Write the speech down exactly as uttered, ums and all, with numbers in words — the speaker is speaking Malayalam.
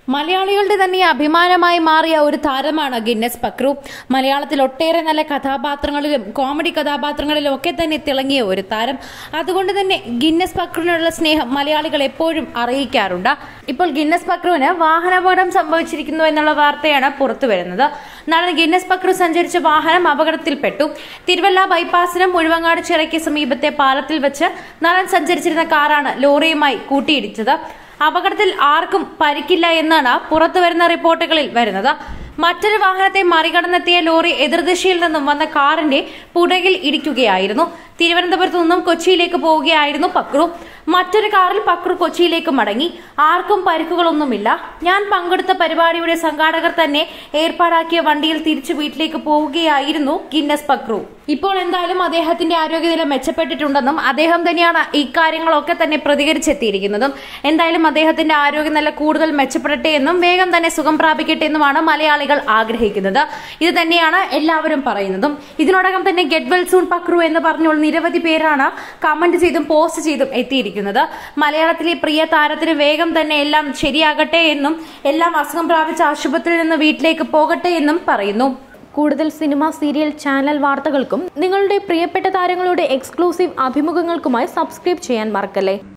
മലയാളികളുടെ തന്നെ അഭിമാനമായി മാറിയ ഒരു താരമാണ് ഗിന്നസ് പക്രു. മലയാളത്തിൽ ഒട്ടേറെ നല്ല കഥാപാത്രങ്ങളിലും കോമഡി കഥാപാത്രങ്ങളിലും ഒക്കെ തന്നെ തിളങ്ങിയ ഒരു താരം. അതുകൊണ്ട് തന്നെ ഗിന്നസ് പക്രുവിനുള്ള സ്നേഹം മലയാളികൾ എപ്പോഴും അറിയിക്കാറുണ്ട്. ഇപ്പോൾ ഗിന്നസ് പക്രുവിന് വാഹനാപകടം സംഭവിച്ചിരിക്കുന്നു എന്നുള്ള വാർത്തയാണ് പുറത്തുവരുന്നത്. നടൻ ഗിന്നസ് പക്രു സഞ്ചരിച്ച വാഹനം അപകടത്തിൽപ്പെട്ടു. തിരുവല്ല ബൈപ്പാസിനും മുഴുവങ്ങാട് ചിറയ്ക്ക് സമീപത്തെ പാലത്തിൽ വെച്ച് നടൻ സഞ്ചരിച്ചിരുന്ന കാറാണ് ലോറിയുമായി കൂട്ടിയിടിച്ചത്. അപകടത്തിൽ ആർക്കും പരിക്കില്ല എന്നാണ് പുറത്തുവരുന്ന റിപ്പോർട്ടുകളിൽ വരുന്നത്. മറ്റൊരു വാഹനത്തെ മറികടന്നെത്തിയ ലോറി എതിർദിശയിൽ നിന്നും വന്ന കാറിന്റെ പുറകിൽ ഇടിക്കുകയായിരുന്നു. തിരുവനന്തപുരത്തു നിന്നും കൊച്ചിയിലേക്ക് പോവുകയായിരുന്നു പക്രു. മറ്റൊരു കാറിൽ പക്രു കൊച്ചിയിലേക്ക് മടങ്ങി. ആർക്കും പരിക്കുകളൊന്നുമില്ല. ഞാൻ പങ്കെടുത്ത പരിപാടിയുടെ സംഘാടകർ തന്നെ ഏർപ്പാടാക്കിയ വണ്ടിയിൽ തിരിച്ചു വീട്ടിലേക്ക് പോവുകയായിരുന്നു ഗിന്നസ് പക്രു. ഇപ്പോൾ എന്തായാലും അദ്ദേഹത്തിന്റെ ആരോഗ്യനില മെച്ചപ്പെട്ടിട്ടുണ്ടെന്നും അദ്ദേഹം തന്നെയാണ് ഇക്കാര്യങ്ങളൊക്കെ തന്നെ പ്രതികരിച്ചെത്തിയിരിക്കുന്നതും. എന്തായാലും അദ്ദേഹത്തിന്റെ ആരോഗ്യനില കൂടുതൽ മെച്ചപ്പെടട്ടെ എന്നും വേഗം തന്നെ സുഖം പ്രാപിക്കട്ടെ എന്നുമാണ് മലയാളികൾ ആഗ്രഹിക്കുന്നത്. ഇത് തന്നെയാണ് എല്ലാവരും പറയുന്നതും. ഇതിനോടകം തന്നെ ഗെറ്റ് വെൽ സൂൺ പക്രു എന്ന് പറഞ്ഞുള്ള നിരവധി പേരാണ് കമന്റ് ചെയ്തും പോസ്റ്റ് ചെയ്തും എത്തിയിരിക്കുന്നത്. മലയാളത്തിലെ പ്രിയ താരത്തിന് വേഗം തന്നെ എല്ലാം ശരിയാകട്ടെ എന്നും എല്ലാം അസുഖം പ്രാപിച്ച ആശുപത്രിയിൽ നിന്ന് വീട്ടിലേക്ക് പോകട്ടെ എന്നും പറയുന്നു. കൂടുതൽ സിനിമ, സീരിയൽ, ചാനൽ വാർത്തകൾക്കും നിങ്ങളുടെ പ്രിയപ്പെട്ട താരങ്ങളുടെ എക്സ്ക്ലൂസീവ് അഭിമുഖങ്ങൾക്കുമായി സബ്സ്ക്രൈബ് ചെയ്യാൻ മറക്കല്ലേ.